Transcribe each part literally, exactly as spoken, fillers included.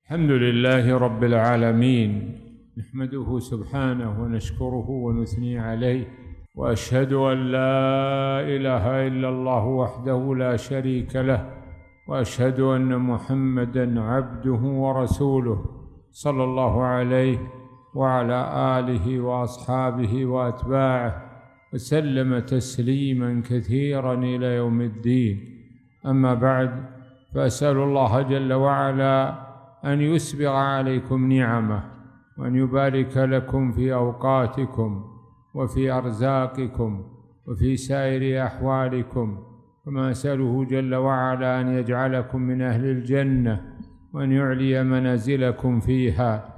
الحمد لله رب العالمين، نحمده سبحانه ونشكره ونثني عليه، وأشهد أن لا إله إلا الله وحده لا شريك له، وأشهد أن محمدًا عبده ورسوله صلى الله عليه وعلى آله وأصحابه وأتباعه وسلم تسليمًا كثيرًا إلى يوم الدين. أما بعد، فأسأل الله جل وعلا أن يسبغ عليكم نعمه، وأن يبارك لكم في أوقاتكم وفي أرزاقكم وفي سائر أحوالكم، كما أسأله جل وعلا أن يجعلكم من أهل الجنة، وأن يعلي منازلكم فيها.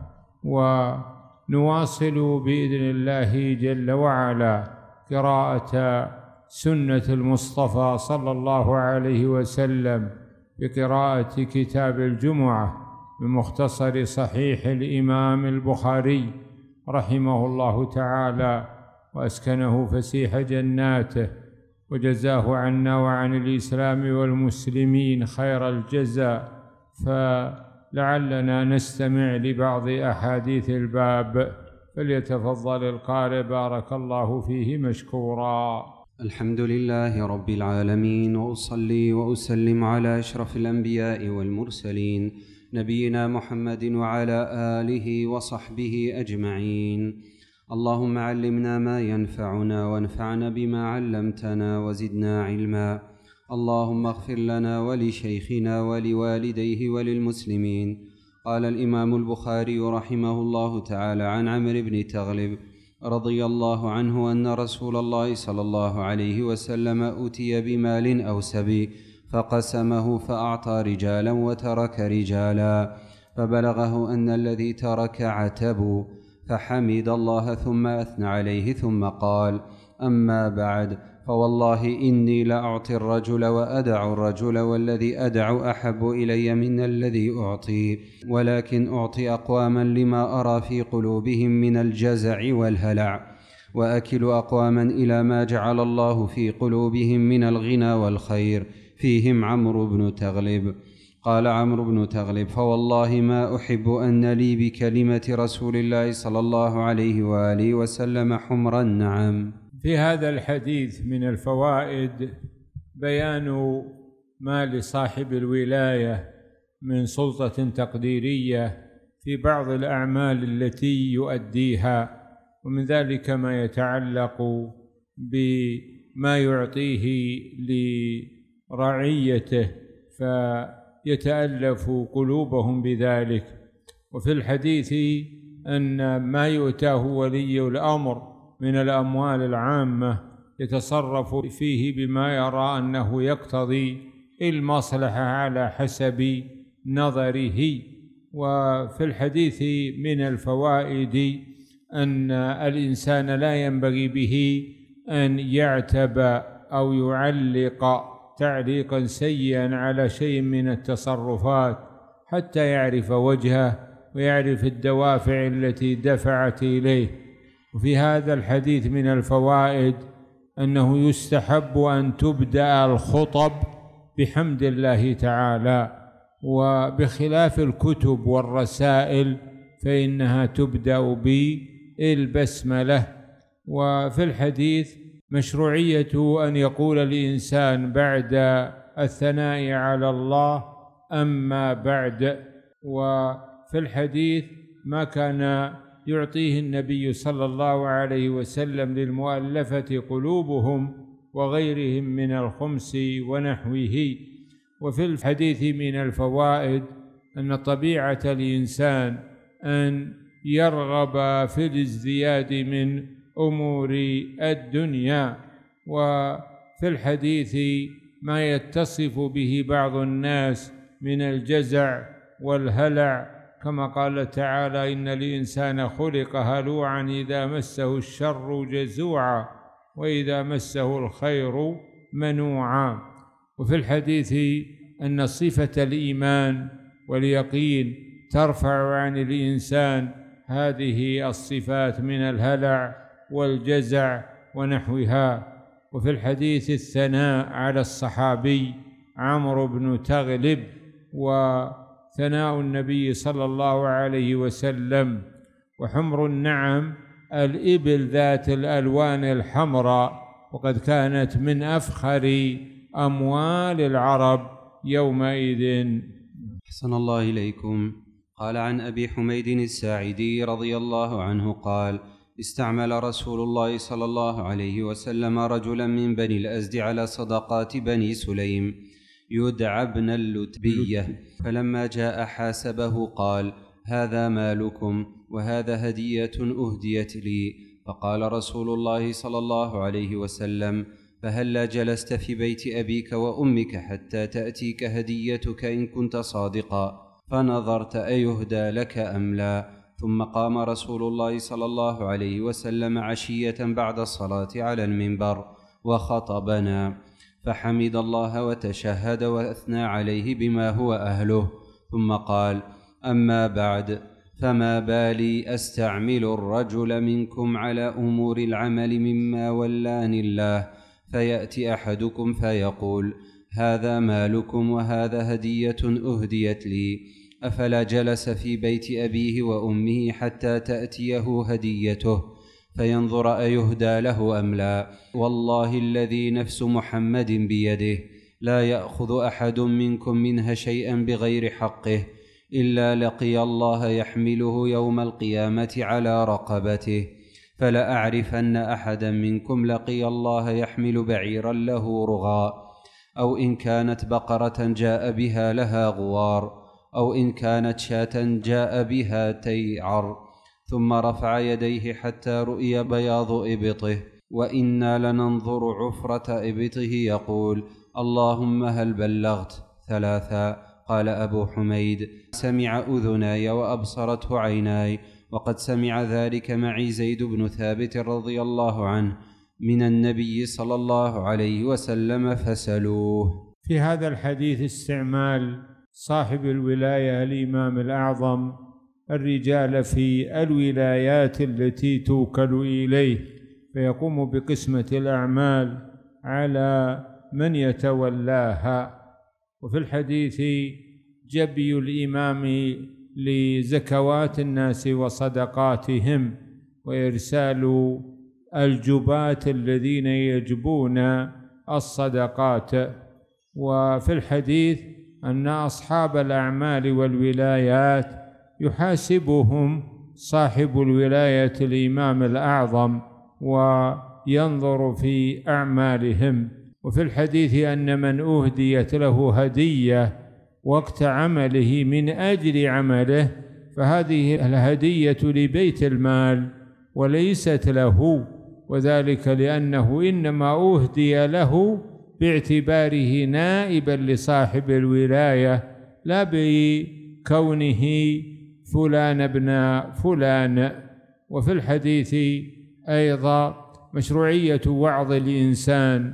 ونواصل بإذن الله جل وعلا قراءة سنة المصطفى صلى الله عليه وسلم بقراءة كتاب الجمعة بمختصر صحيح الإمام البخاري رحمه الله تعالى، وأسكنه فسيح جناته، وجزاه عنا وعن الإسلام والمسلمين خير الجزاء. فلعلنا نستمع لبعض أحاديث الباب، فليتفضل القارئ بارك الله فيه مشكورا. الحمد لله رب العالمين، وأصلي وأسلم على أشرف الأنبياء والمرسلين نبينا محمد وعلى آله وصحبه أجمعين. اللهم علمنا ما ينفعنا وانفعنا بما علمتنا وزدنا علما. اللهم اغفر لنا ولشيخنا ولوالديه وللمسلمين. قال الإمام البخاري رحمه الله تعالى عن عمرو بن تغلب رضي الله عنه أن رسول الله صلى الله عليه وسلم أتي بمال أو سبي فقسمه فأعطى رجالا وترك رجالا، فبلغه أن الذي ترك عتبوا، فحمد الله ثم أثنى عليه ثم قال: أما بعد، فوالله إني لأعطي الرجل وأدع الرجل، والذي أدع أحب إلي من الذي أعطي، ولكن أعطي أقواما لما أرى في قلوبهم من الجزع والهلع، وأكل أقواما إلى ما جعل الله في قلوبهم من الغنى والخير، فيهم عمرو بن تغلب. قال عمرو بن تغلب: فوالله ما أحب أن لي بكلمة رسول الله صلى الله عليه وآله وسلم حمر النعم. في هذا الحديث من الفوائد بيان ما لصاحب الولاية من سلطة تقديرية في بعض الأعمال التي يؤديها، ومن ذلك ما يتعلق بما يعطيه لرعيته فيتألف قلوبهم بذلك. وفي الحديث أن ما يؤتاه ولي الأمر من الأموال العامة يتصرف فيه بما يرى أنه يقتضي المصلحة على حسب نظره. وفي الحديث من الفوائد أن الإنسان لا ينبغي به أن يعتب أو يعلق تعليقا سيئا على شيء من التصرفات حتى يعرف وجهه ويعرف الدوافع التي دفعت إليه. وفي هذا الحديث من الفوائد أنه يستحب أن تبدأ الخطب بحمد الله تعالى، وبخلاف الكتب والرسائل فإنها تبدأ بالبسملة. وفي الحديث مشروعية أن يقول الإنسان بعد الثناء على الله: أما بعد. وفي الحديث ما كان يعطيه النبي صلى الله عليه وسلم للمؤلفة قلوبهم وغيرهم من الخمس ونحوه. وفي الحديث من الفوائد أن طبيعة الإنسان أن يرغب في الازدياد من أمور الدنيا. وفي الحديث ما يتصف به بعض الناس من الجزع والهلع، كما قال تعالى: إن الإنسان خلق هلوعا إذا مسه الشر جزوعا وإذا مسه الخير منوعا. وفي الحديث أن صفة الإيمان واليقين ترفع عن الإنسان هذه الصفات من الهلع والجزع ونحوها. وفي الحديث الثناء على الصحابي عمرو بن تغلب. وفي ثناء النبي صلى الله عليه وسلم. وحمر النعم الإبل ذات الألوان الحمراء، وقد كانت من أفخر أموال العرب يومئذ. أحسن الله إليكم. قال عن أبي حميد الساعدي رضي الله عنه قال: استعمل رسول الله صلى الله عليه وسلم رجلا من بني الأزد على صدقات بني سليم يدعى ابن اللتبية، فلما جاء حاسبه قال: هذا مالكم وهذا هدية أهديت لي. فقال رسول الله صلى الله عليه وسلم: فهلا جلست في بيت أبيك وأمك حتى تأتيك هديتك إن كنت صادقا؟ فنظرت أيهدى لك أم لا. ثم قام رسول الله صلى الله عليه وسلم عشية بعد الصلاة على المنبر وخطبنا، فحمد الله وتشهد وأثنى عليه بما هو أهله، ثم قال: أما بعد، فما بالي أستعمل الرجل منكم على أمور العمل مما ولاني الله، فيأتي أحدكم فيقول: هذا مالكم وهذا هدية أهديت لي، أفلا جلس في بيت أبيه وأمه حتى تأتيه هديته فينظر أيهدى له أم لا؟ والله الذي نفس محمد بيده لا يأخذ أحد منكم منها شيئا بغير حقه إلا لقي الله يحمله يوم القيامة على رقبته، فلا أعرفن أحدا منكم لقي الله يحمل بعيرا له رغاء، أو إن كانت بقرة جاء بها لها غوار، أو إن كانت شاة جاء بها تيعر، ثم رفع يديه حتى رؤي بياض إبطه، وإنا لننظر عفرة إبطه يقول: اللهم هل بلغت؟ ثلاثا. قال أبو حميد: سمع أذناي وأبصرته عيناي، وقد سمع ذلك معي زيد بن ثابت رضي الله عنه من النبي صلى الله عليه وسلم فسلوه. في هذا الحديث استعمال صاحب الولاية الإمام الأعظم الرجال في الولايات التي توكل إليه، فيقوم بقسمة الأعمال على من يتولاها. وفي الحديث جبي الإمام لزكوات الناس وصدقاتهم، وإرسال الجباة الذين يجبون الصدقات. وفي الحديث أن أصحاب الأعمال والولايات يحاسبهم صاحب الولاية الإمام الأعظم وينظر في أعمالهم. وفي الحديث أن من أهديت له هدية وقت عمله من أجل عمله فهذه الهدية لبيت المال وليست له، وذلك لأنه إنما أهدي له باعتباره نائبا لصاحب الولاية، لا بكونه فلان ابن فلان. وفي الحديث أيضا مشروعية وعظ الإنسان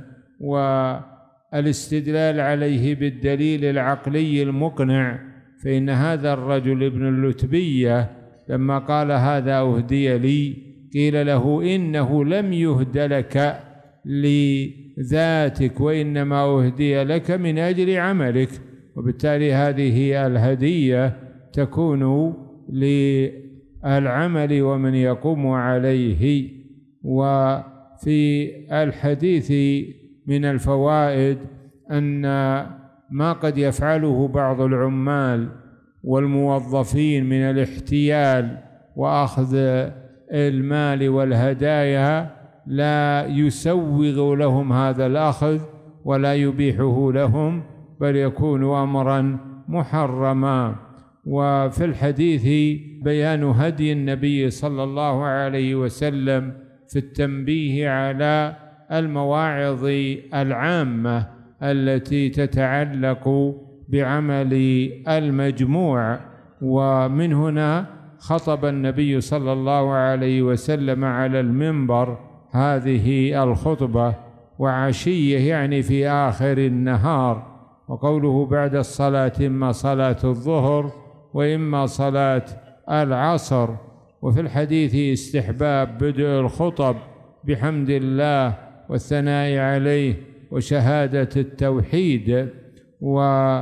والاستدلال عليه بالدليل العقلي المقنع، فإن هذا الرجل ابن اللتبية لما قال هذا أهدي لي قيل له إنه لم يهد لك لذاتك وإنما أهدي لك من أجل عملك، وبالتالي هذه الهدية تكون للعمل ومن يقوم عليه. وفي الحديث من الفوائد أن ما قد يفعله بعض العمال والموظفين من الاحتيال وأخذ المال والهدايا لا يسوغ لهم هذا الأخذ ولا يبيحه لهم، بل يكون أمرا محرما. وفي الحديث بيان هدي النبي صلى الله عليه وسلم في التنبيه على المواعظ العامة التي تتعلق بعمل المجموع. ومن هنا خطب النبي صلى الله عليه وسلم على المنبر هذه الخطبة، وعشية يعني في آخر النهار، وقوله بعد الصلاة إما صلاة الظهر وإما صلاة العصر. وفي الحديث استحباب بدء الخطب بحمد الله والثناء عليه وشهادة التوحيد. وفي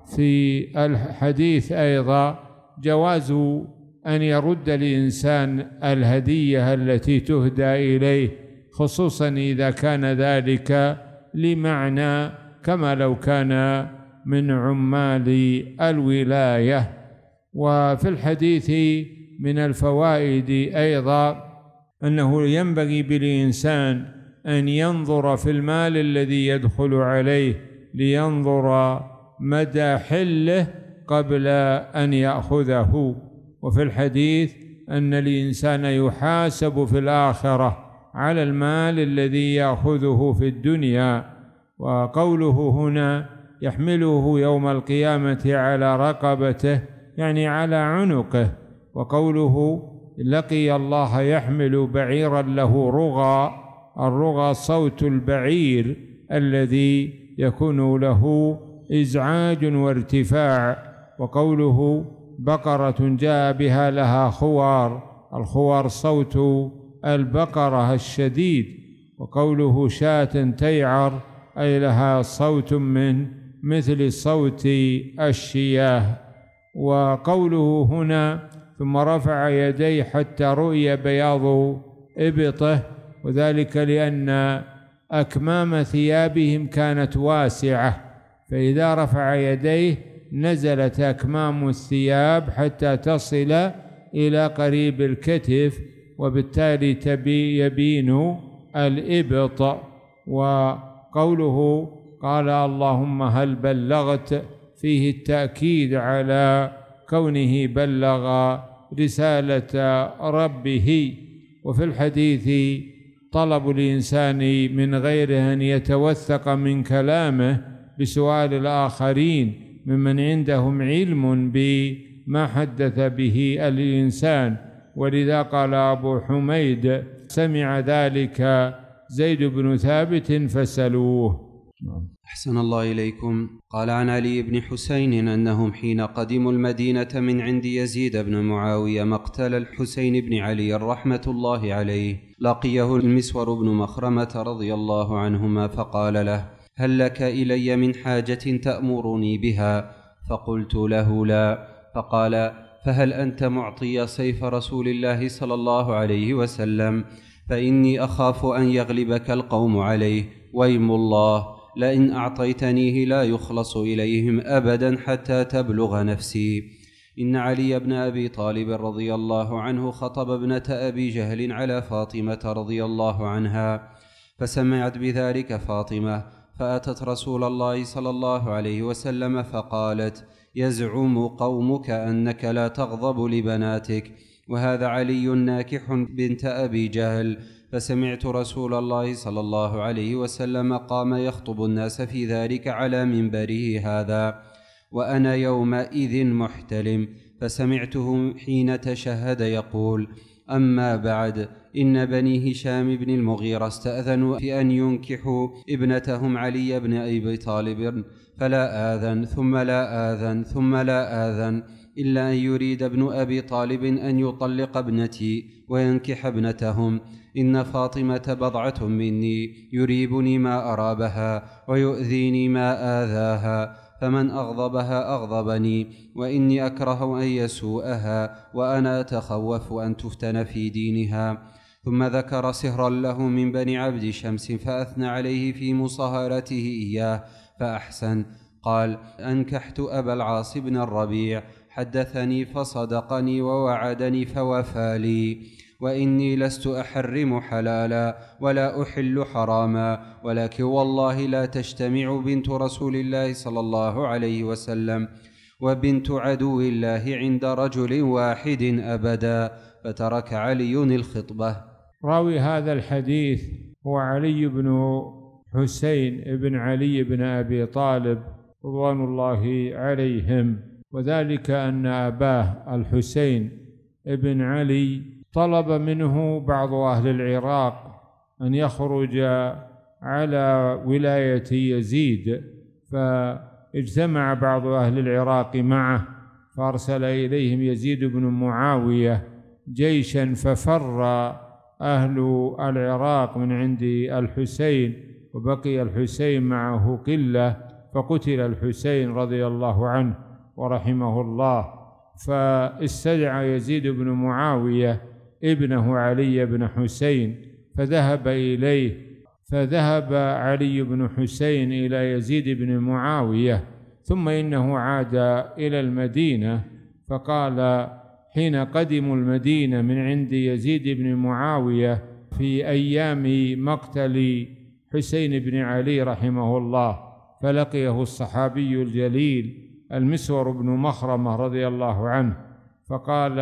في الحديث أيضا جواز أن يرد الإنسان الهدية التي تهدى إليه، خصوصا إذا كان ذلك لمعنى، كما لو كان من عمال الولاية. وفي الحديث من الفوائد أيضا أنه ينبغي بالإنسان أن ينظر في المال الذي يدخل عليه لينظر مدى حله قبل أن يأخذه. وفي الحديث أن الإنسان يحاسب في الآخرة على المال الذي يأخذه في الدنيا. وقوله هنا يحمله يوم القيامة على رقبته يعني على عنقه، وقوله لقي الله يحمل بعيرا له رغى، الرغى صوت البعير الذي يكون له إزعاج وارتفاع. وقوله بقرة جاء بها لها خوار، الخوار صوت البقرة الشديد. وقوله شاة تيعر أي لها صوت من مثل صوت الشياه. وقوله هنا ثم رفع يديه حتى رؤي بياض إبطه، وذلك لأن أكمام ثيابهم كانت واسعة، فإذا رفع يديه نزلت أكمام الثياب حتى تصل إلى قريب الكتف، وبالتالي تبي يبين الإبط. وقوله قال اللهم هل بلغت فيه التأكيد على كونه بلغ رسالة ربه. وفي الحديث طلب الإنسان من غيره أن يتوثق من كلامه بسؤال الآخرين ممن عندهم علم بما حدث به الإنسان، ولذا قال أبو حميد سمع ذلك زيد بن ثابت فسألوه. أحسن الله إليكم. قال عن علي بن حسين أنهم حين قدموا المدينة من عند يزيد بن معاوية مقتل الحسين بن علي رحمة الله عليه، لقيه المسور بن مخرمة رضي الله عنهما فقال له هل لك إلي من حاجة تأمرني بها؟ فقلت له لا. فقال فهل أنت معطي سيف رسول الله صلى الله عليه وسلم؟ فإني أخاف أن يغلبك القوم عليه، ويم الله لئن أعطيتنيه لا يخلص إليهم أبدا حتى تبلغ نفسي. إن علي بن أبي طالب رضي الله عنه خطب ابنة أبي جهل على فاطمة رضي الله عنها، فسمعت بذلك فاطمة، فأتت رسول الله صلى الله عليه وسلم فقالت يزعم قومك أنك لا تغضب لبناتك، وهذا علي ناكح بنت أبي جهل. فسمعت رسول الله صلى الله عليه وسلم قام يخطب الناس في ذلك على منبره هذا، وأنا يومئذ محتلم، فسمعته حين تشهد يقول أما بعد، إن بني هشام بن المغيرة استأذنوا في أن ينكحوا ابنتهم علي بن أبي طالب، فلا آذن ثم لا آذن ثم لا آذن، إلا أن يريد ابن أبي طالب أن يطلق ابنتي وينكح ابنتهم. إن فاطمة بضعة مني، يريبني ما أرابها ويؤذيني ما آذاها، فمن أغضبها أغضبني، وإني أكره أن يسوءها، وأنا أتخوف أن تفتن في دينها. ثم ذكر سهرا له من بني عبد شمس فأثنى عليه في مصهرته إياه فأحسن. قال أنكحت أبا العاص بن الربيع، حدثني فصدقني ووعدني فوفى لي، وإني لست أحرم حلالا ولا أحل حراما، ولكن والله لا تجتمع بنت رسول الله صلى الله عليه وسلم وبنت عدو الله عند رجل واحد أبدا. فترك علي الخطبة. راوي هذا الحديث هو علي بن حسين بن علي بن أبي طالب رضوان الله عليهم، وذلك أن أباه الحسين بن علي طلب منه بعض أهل العراق أن يخرج على ولاية يزيد، فاجتمع بعض أهل العراق معه، فأرسل إليهم يزيد بن معاوية جيشا، ففر أهل العراق من عند الحسين، وبقي الحسين معه قلة، فقتل الحسين رضي الله عنه ورحمه الله، فاستدعى يزيد بن معاوية ابنه علي بن حسين فذهب إليه، فذهب علي بن حسين إلى يزيد بن معاوية، ثم إنه عاد إلى المدينة، فقال حين قدموا المدينة من عند يزيد بن معاوية في أيام مقتل حسين بن علي رحمه الله، فلقيه الصحابي الجليل المسور بن مخرمة رضي الله عنه، فقال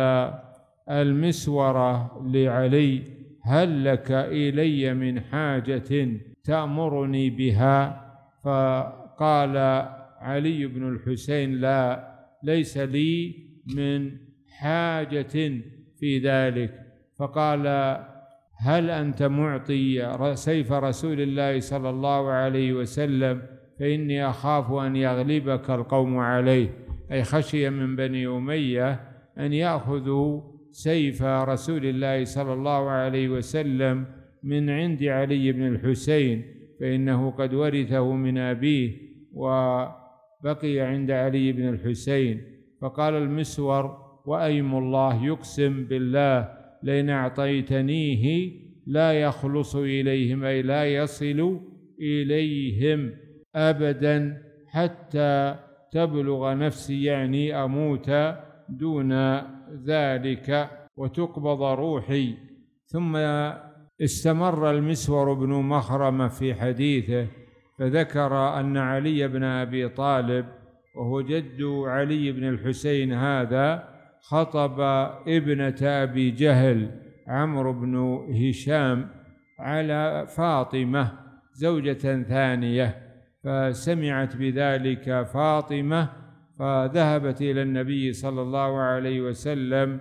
المسور لعلي: هل لك إلي من حاجة تأمرني بها؟ فقال علي بن الحسين: لا، ليس لي من حاجة في ذلك. فقال: هل أنت معطي سيف رسول الله صلى الله عليه وسلم؟ فإني أخاف أن يغلبك القوم عليه، أي خشي من بني أمية أن يأخذوا سيف رسول الله صلى الله عليه وسلم من عند علي بن الحسين، فإنه قد ورثه من أبيه وبقي عند علي بن الحسين. فقال المسور: وأيم الله، يقسم بالله لئن أعطيتنيه لا يخلص إليهم، أي لا يصل إليهم أبدا حتى تبلغ نفسي، يعني أموت دون ذلك وتقبض روحي. ثم استمر المسور بن مخرمة في حديثه فذكر أن علي بن أبي طالب وهو جد علي بن الحسين هذا خطب ابنة أبي جهل عمرو بن هشام على فاطمة زوجة ثانية، فسمعت بذلك فاطمة فذهبت إلى النبي صلى الله عليه وسلم،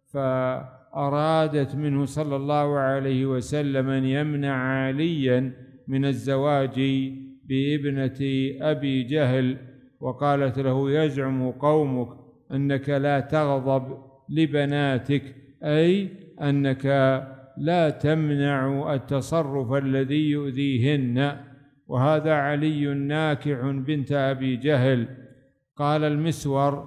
فأرادت منه صلى الله عليه وسلم أن يمنع عليا من الزواج بابنة أبي جهل، وقالت له: يزعم قومك أنك لا تغضب لبناتك، أي أنك لا تمنع التصرف الذي يؤذيهن، وهذا علي ناكع بنت أبي جهل. قال المسور: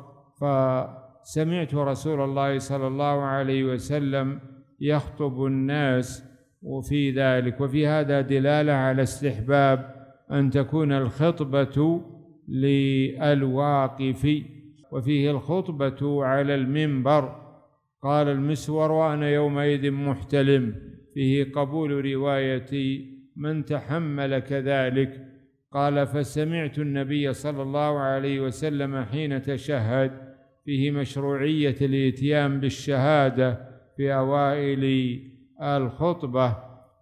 فسمعت رسول الله صلى الله عليه وسلم يخطب الناس وفي ذلك، وفي هذا دلالة على استحباب أن تكون الخطبة للواقف، وفيه الخطبة على المنبر. قال المسور: وأنا يومئذ محتلم، فيه قبول رواية من تحمل كذلك. قال: فسمعت النبي صلى الله عليه وسلم حين تشهد، فيه مشروعية الإتيان بالشهادة في أوائل الخطبة،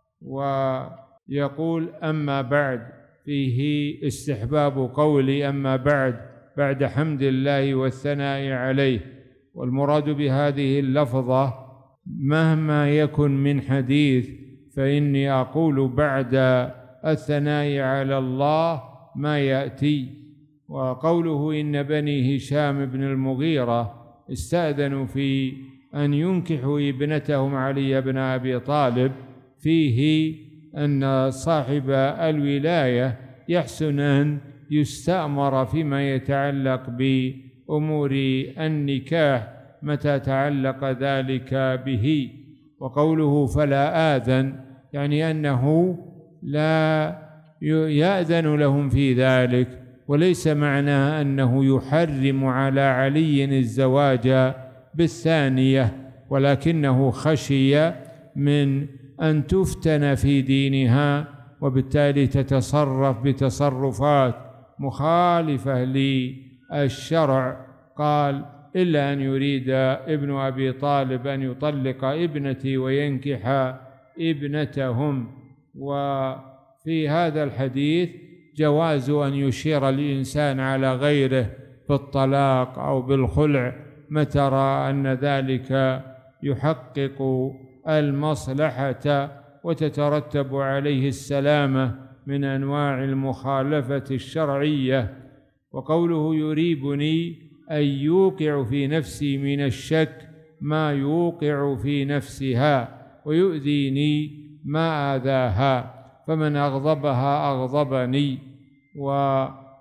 ويقول: أما بعد، فيه استحباب قول أما بعد بعد حمد الله والثناء عليه. والمراد بهذه اللفظة مهما يكن من حديث فإني أقول بعد الثناء على الله ما يأتي. وقوله: إن بني هشام بن المغيرة استأذنوا في أن ينكحوا ابنتهم علي بن أبي طالب، فيه أن صاحب الولاية يحسن أن يستأمر فيما يتعلق بأمور النكاح متى تعلق ذلك به. وقوله: فلا آذن، يعني أنه لا يأذن لهم في ذلك، وليس معناه أنه يحرم على علي الزواج بالثانية، ولكنه خشي من أن تفتن في دينها وبالتالي تتصرف بتصرفات مخالفة للشرع. قال: إلا أن يريد ابن أبي طالب أن يطلق ابنتي وينكح ابنتهم. وفي هذا الحديث جواز أن يشير الإنسان على غيره بالطلاق أو بالخلع متى رأى أن ذلك يحقق المصلحة وتترتب عليه السلامة من أنواع المخالفة الشرعية. وقوله: يريبني أن يوقع في نفسي من الشك ما يوقع في نفسها، ويؤذيني ما آذاها، فمن أغضبها أغضبني.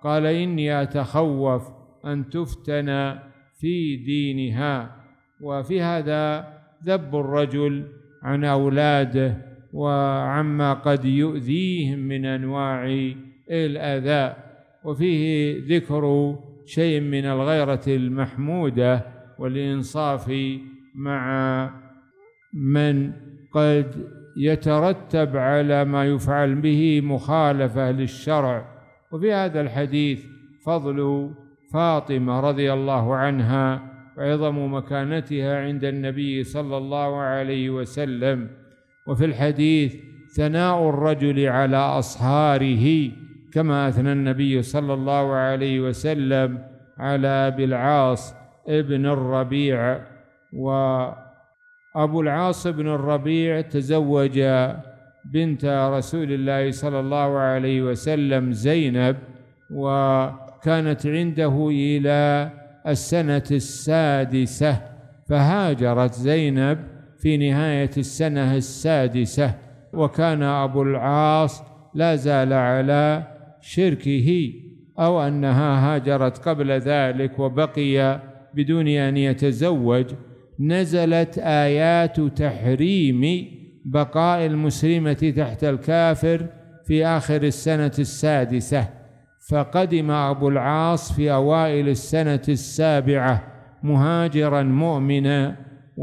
قال إني أتخوف أن تفتن في دينها. وفي هذا ذب الرجل عن أولاده وعما قد يؤذيهم من أنواع الأذى، وفيه ذكر شيء من الغيرة المحمودة والإنصاف مع من قد يترتب على ما يفعل به مخالفة للشرع. وفي هذا الحديث فضل فاطمة رضي الله عنها وعظم مكانتها عند النبي صلى الله عليه وسلم. وفي الحديث ثناء الرجل على أصهاره كما أثنى النبي صلى الله عليه وسلم على أبي العاص ابن الربيع. وأبو العاص بن الربيع تزوج بنت رسول الله صلى الله عليه وسلم زينب، وكانت عنده إلى السنة السادسة، فهاجرت زينب في نهاية السنة السادسة، وكان أبو العاص لا زال على شركه، أو أنها هاجرت قبل ذلك وبقي بدون أن يتزوج. نزلت آيات تحريم بقاء المسلمة تحت الكافر في آخر السنة السادسة، فقدم أبو العاص في أوائل السنة السابعة مهاجرا مؤمنا،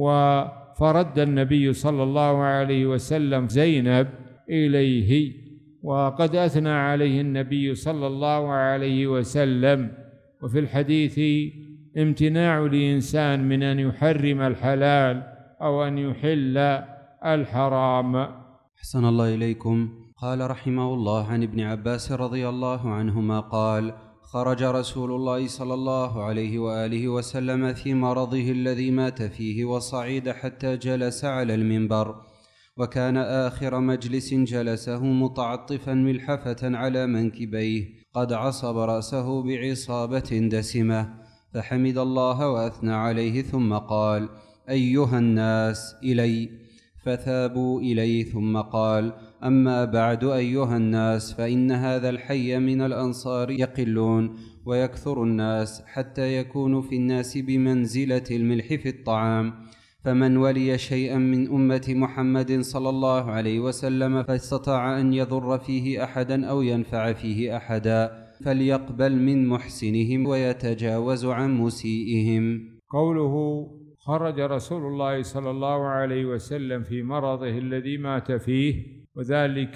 وفرد النبي صلى الله عليه وسلم زينب إليه. وقد أثنى عليه النبي صلى الله عليه وسلم. وفي الحديث امتناع الإنسان من أن يحرم الحلال أو أن يحل الحرام. أحسن الله إليكم. قال رحمه الله عن ابن عباس رضي الله عنهما قال: خرج رسول الله صلى الله عليه وآله وسلم في مرضه الذي مات فيه وصعد حتى جلس على المنبر، وكان آخر مجلس جلسه متعطفا ملحفة على منكبيه قد عصب رأسه بعصابة دسمة، فحمد الله وأثنى عليه ثم قال: أيها الناس إلي، فثابوا إليه، ثم قال: أما بعد أيها الناس، فإن هذا الحي من الأنصار يقلون ويكثر الناس حتى يكون في الناس بمنزلة الملح في الطعام، فمن ولي شيئا من أمة محمد صلى الله عليه وسلم فاستطاع أن يضر فيه أحدا أو ينفع فيه أحدا فليقبل من محسنهم ويتجاوز عن مسيئهم. قوله خرج رسول الله صلى الله عليه وسلم في مرضه الذي مات فيه، وذلك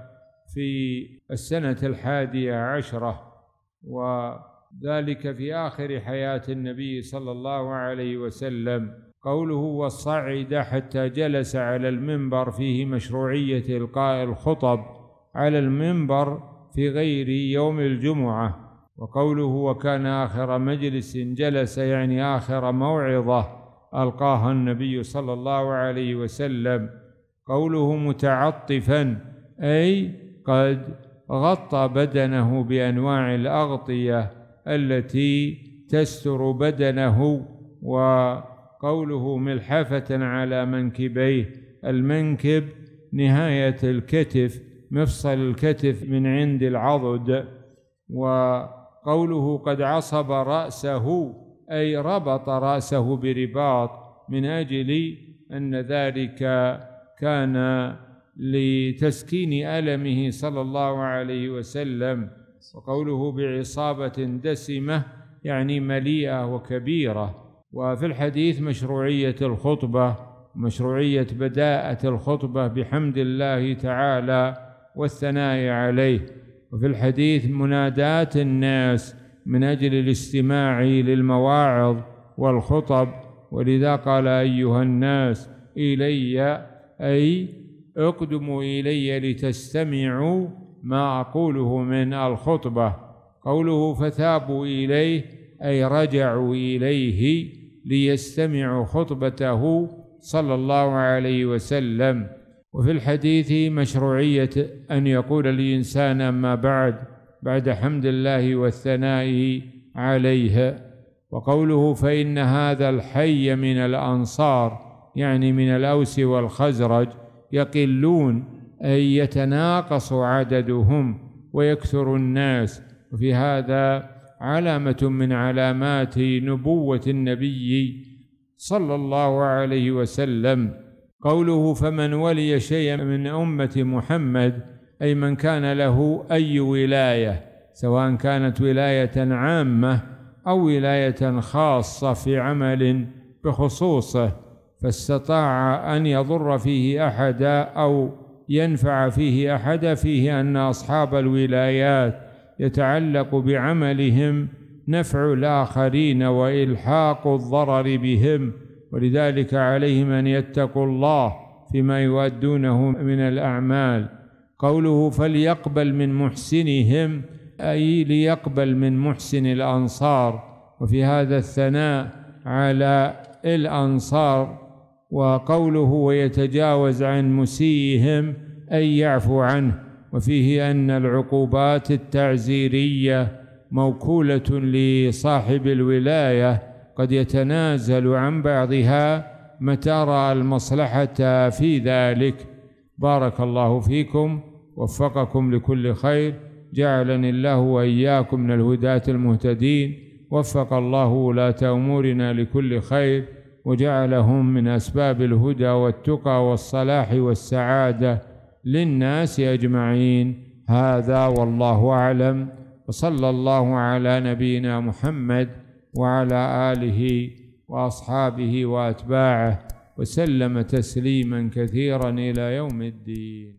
في السنة الحادية عشرة، وذلك في آخر حياة النبي صلى الله عليه وسلم. قوله وصعد حتى جلس على المنبر فيه مشروعية إلقاء الخطب على المنبر في غير يوم الجمعة. وقوله وكان آخر مجلس جلس يعني آخر موعظة ألقاها النبي صلى الله عليه وسلم. قوله متعطفا أي قد غطى بدنه بأنواع الأغطية التي تستر بدنه. وقوله ملحفة على منكبيه، المنكب نهاية الكتف، مفصل الكتف من عند العضد. وقوله قد عصب رأسه أي ربط رأسه برباط من أجل أن ذلك كان لتسكين ألمه صلى الله عليه وسلم. وقوله بعصابة دسمة يعني مليئة وكبيرة. وفي الحديث مشروعية الخطبة، مشروعية بداءة الخطبة بحمد الله تعالى والثناء عليه. وفي الحديث منادات الناس من أجل الاستماع للمواعظ والخطب، ولذا قال أيها الناس إلي أي اقدموا إلي لتستمعوا ما أقوله من الخطبة. قوله فثابوا إليه أي رجعوا إليه ليستمعوا خطبته صلى الله عليه وسلم. وفي الحديث مشروعية أن يقول الإنسان أما بعد بعد حمد الله والثناء عليه. وقوله فإن هذا الحي من الأنصار يعني من الأوس والخزرج يقلون أي يتناقص عددهم ويكثر الناس وفي هذا علامة من علامات نبوة النبي صلى الله عليه وسلم. قوله فمن ولي شيئا من أمة محمد، أي من كان له أي ولاية، سواء كانت ولاية عامة أو ولاية خاصة في عمل بخصوصه، فاستطاع أن يضر فيه أحدا أو ينفع فيه أحدا، فيه أن أصحاب الولايات يتعلق بعملهم نفع الآخرين وإلحاق الضرر بهم، ولذلك عليهم أن يتقوا الله فيما يؤدونه من الأعمال. قوله فليقبل من محسنهم، أي ليقبل من محسن الأنصار، وفي هذا الثناء على الأنصار. وقوله ويتجاوز عن مسيئهم، أي يعفو عنه، وفيه أن العقوبات التعزيرية موكولة لصاحب الولاية، قد يتنازل عن بعضها متى رأى المصلحة في ذلك. بارك الله فيكم، وفقكم لكل خير، جعلني الله وإياكم من الهداة المهتدين، وفق الله ولاة أمورنا لكل خير، وجعلهم من أسباب الهدى والتقى والصلاح والسعادة للناس أجمعين. هذا والله أعلم، وصلى الله على نبينا محمد وعلى آله وأصحابه وأتباعه وسلم تسليما كثيرا إلى يوم الدين.